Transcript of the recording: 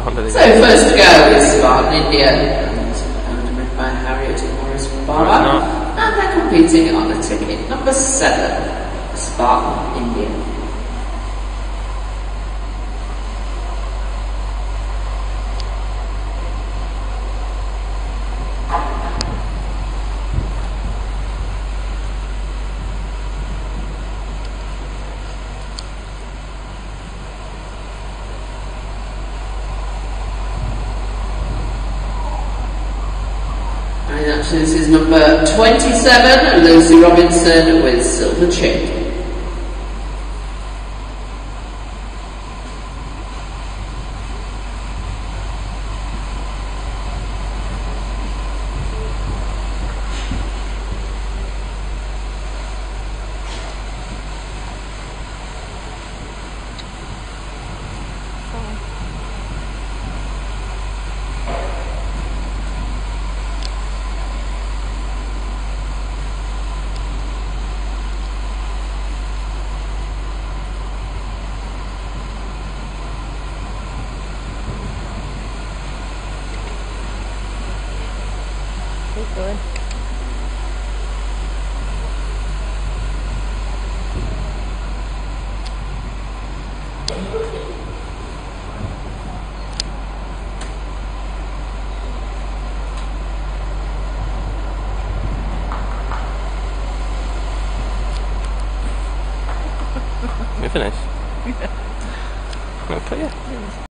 So first to go is Spartan India, and owned by Harriet Morris Barra, and they're competing on the ticket number 7, Spartan India. Actually, this is number 27, Lucy Robinson with Silver Chip. Good. You're finished? Yeah. I'll put you.